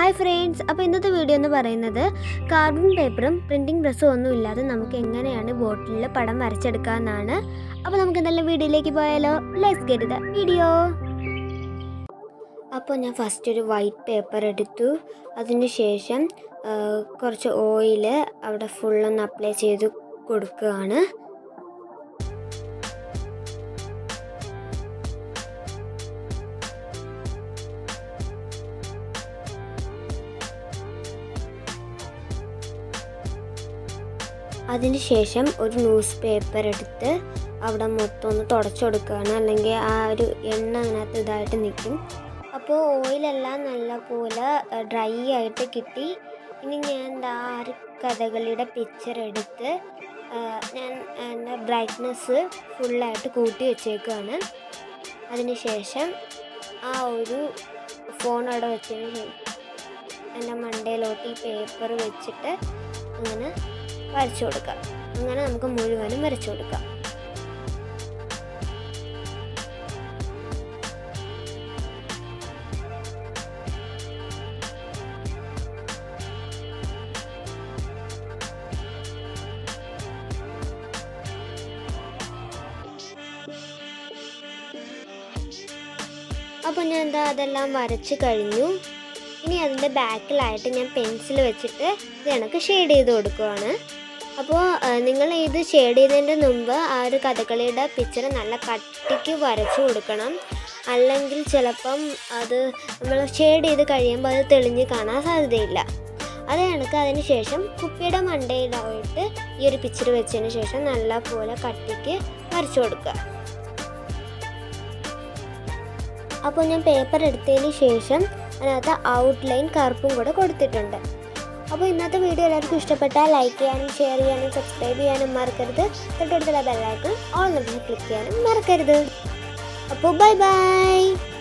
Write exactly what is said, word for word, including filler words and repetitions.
Hi friends, അപ്പോൾ ഇന്നത്തെ video എന്ന് പറയുന്നത് കാർബൺ പേപ്പറും പ്രിന്റിംഗ് പ്രസ്സും ഒന്നും ഇല്ലാതെ നമുക്ക് എങ്ങനെയാണ് ബോട്ടിലിൽ പടം വരച്ചെടുക്കാനാണ്. അപ്പോൾ നമുക്ക് നല്ല വീഡിയോയിലേക്ക് പോയാലോ. Let's get the video. അപ്പോൾ ഞാൻ ഫസ്റ്റ് ഒരു വൈറ്റ് പേപ്പർ എടുത്തു. അതിനുശേഷം കുറച്ച് ഓയിൽ അവിടെ ഫുൾ ഒന്ന് അപ്ലൈ ചെയ്ത് കൊടുക്കുകയാണ്. അതിനുശേഷം ഒരു ന്യൂസ് പേപ്പർ എടുത്ത് അവിടെ മൊത്തം ഒന്ന് തുടച്ചു കൊടുക്കുകയാണ്, അല്ലെങ്കിൽ ആ ഒരു എണ്ണ അതിനകത്ത് ഇതായിട്ട് നിൽക്കും. അപ്പോൾ ഓയിലെല്ലാം നല്ലപോലെ ഡ്രൈ ആയിട്ട് കിട്ടി. ഇനി ഞാൻ എന്താ ആ ഒരു കഥകളിയുടെ പിക്ചർ എടുത്ത് ഞാൻ എൻ്റെ ബ്രൈറ്റ്നെസ് ഫുള്ളായിട്ട് കൂട്ടി വെച്ചേക്കുകയാണ്. അതിനുശേഷം ആ ഒരു ഫോൺ അവിടെ വെച്ചതിന് ശേഷം എൻ്റെ മണ്ടയിലോട്ട് ഈ പേപ്പർ വെച്ചിട്ട് അങ്ങനെ വരച്ചു കൊടുക്കാം. അങ്ങനെ നമുക്ക് മുഴുവനും വരച്ചു കൊടുക്കാം. അപ്പോൾ ഞാൻ എന്താ അതെല്ലാം വരച്ച് കഴിഞ്ഞു. ഇനി അതിൻ്റെ ബാക്കിലായിട്ട് ഞാൻ പെൻസിൽ വെച്ചിട്ട് ഇത് കണക്ക് ഷെയ്ഡ് ചെയ്ത് കൊടുക്കുകയാണ്. അപ്പോൾ നിങ്ങൾ ഇത് ഷെയ്ഡ് ചെയ്തതിൻ്റെ മുമ്പ് ആ ഒരു കഥകളിയുടെ പിക്ചർ നല്ല കട്ടിക്ക് വരച്ചു കൊടുക്കണം, അല്ലെങ്കിൽ ചിലപ്പം അത് നമ്മൾ ഷെയ്ഡ് ചെയ്ത് കഴിയുമ്പോൾ അത് തെളിഞ്ഞ് കാണാൻ സാധ്യതയില്ല. അത് കണക്ക് അതിന് ശേഷം കുപ്പിയുടെ മണ്ടയിലായിട്ട് ഈ ഒരു പിക്ചർ വെച്ചതിന് ശേഷം നല്ല പോലെ കട്ടിക്ക് വരച്ചു കൊടുക്കുക. അപ്പോൾ ഞാൻ പേപ്പർ എടുത്തതിന് ശേഷം അതിനകത്ത് ഔട്ട്ലൈൻ കറുപ്പും കൂടെ കൊടുത്തിട്ടുണ്ട്. അപ്പോൾ ഇന്നത്തെ വീഡിയോ എല്ലാവർക്കും ഇഷ്ടപ്പെട്ടാൽ ലൈക്ക് ചെയ്യാനും ഷെയർ ചെയ്യാനും സബ്സ്ക്രൈബ് ചെയ്യാനും മറക്കരുത്. തൊട്ടടുത്തുള്ള ബെല്ലൈക്കൺ ഓൾ നോട്ടിഫിക്കേഷൻ ക്ലിക്ക് ചെയ്യാനും മറക്കരുത്. അപ്പോൾ ബൈ ബൈ.